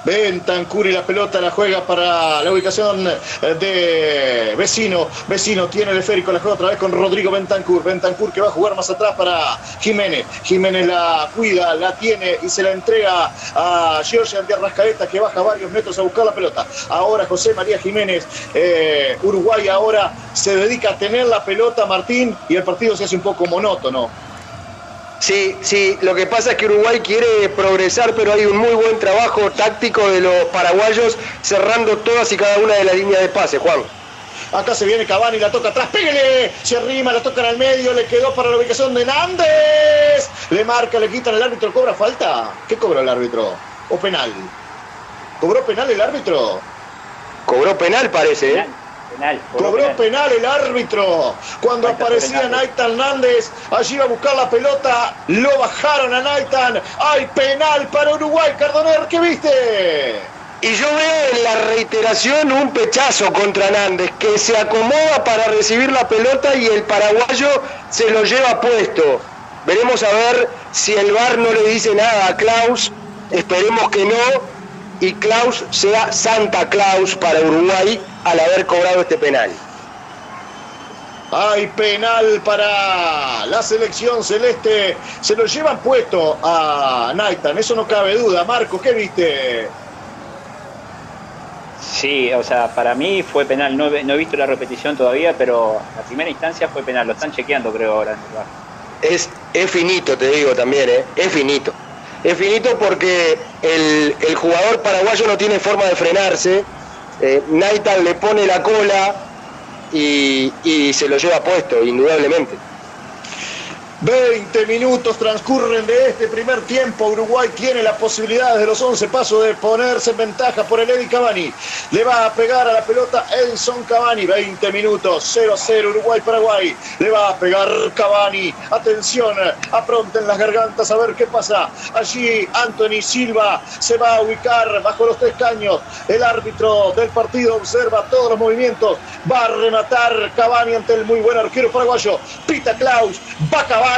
Bentancur y la pelota la juega para la ubicación de Vecino. Vecino tiene el esférico, la juega otra vez con Rodrigo Bentancur. Bentancur que va a jugar más atrás para Jiménez. Jiménez la cuida, la tiene y se la entrega a Giorgio de Arrascaeta, que baja varios metros a buscar la pelota. Ahora José María Jiménez. Uruguay ahora se dedica a tener la pelota, Martín, y el partido se hace un poco monótono. Sí, lo que pasa es que Uruguay quiere progresar, pero hay un muy buen trabajo táctico de los paraguayos cerrando todas y cada una de las líneas de pase, Juan. Acá se viene Cavani, la toca atrás, pégale, se arrima, la toca en el medio, le quedó para la ubicación de Nández. Le marca, le quitan el árbitro, ¿cobra falta? ¿Qué cobró el árbitro? ¿O penal? ¿Cobró penal el árbitro? Cobró penal, parece, ¿eh? Cobró penal el árbitro. Cuando aparecía Naitan Nández, allí iba a buscar la pelota, lo bajaron a Naitan. Hay penal para Uruguay, Cardoner, ¿qué viste? Y yo veo en la reiteración un pechazo contra Nández, que se acomoda para recibir la pelota y el paraguayo se lo lleva puesto. Veremos a ver si el VAR no le dice nada a Klaus, esperemos que no, y Klaus sea Santa Claus para Uruguay al haber cobrado este penal. Hay penal para la selección celeste, se lo llevan puesto a Naitan, eso no cabe duda. Marco, ¿qué viste? Sí, o sea, para mí fue penal, no he visto la repetición todavía, pero la primera instancia fue penal, lo están chequeando creo ahora en el VAR. Es finito, te digo también, es finito. Es finito porque el jugador paraguayo no tiene forma de frenarse. Naitan le pone la cola y se lo lleva puesto, indudablemente. 20 minutos transcurren de este primer tiempo. Uruguay tiene la posibilidad desde los 11 pasos de ponerse en ventaja por el Eddy Cavani. Le va a pegar a la pelota Edson Cavani. 20 minutos, 0-0 Uruguay-Paraguay. Le va a pegar Cavani. Atención, apronten las gargantas a ver qué pasa. Allí Anthony Silva se va a ubicar bajo los 3 caños. El árbitro del partido observa todos los movimientos. Va a rematar Cavani ante el muy buen arquero paraguayo. Pita Klaus, va Cavani.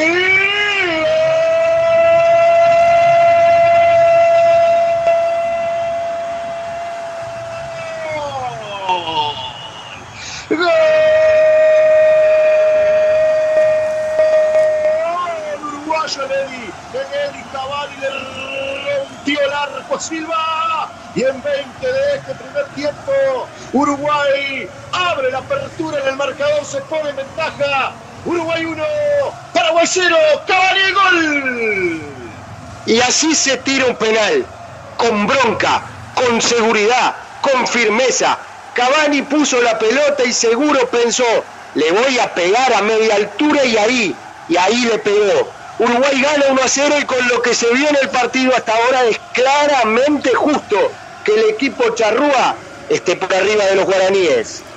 ¡Gol! Uruguayo el Eddy Cavani le rompió el arco a Silva. Y en 20 de este primer tiempo, Uruguay abre la apertura en el marcador, se pone en ventaja. Uruguay 1, Paraguay 0, Cavani el gol. Y así se tira un penal, con bronca, con seguridad, con firmeza. Cavani puso la pelota y seguro pensó, le voy a pegar a media altura y ahí le pegó. Uruguay gana 1-0 y con lo que se viene el partido hasta ahora es claramente justo que el equipo charrúa esté por arriba de los guaraníes.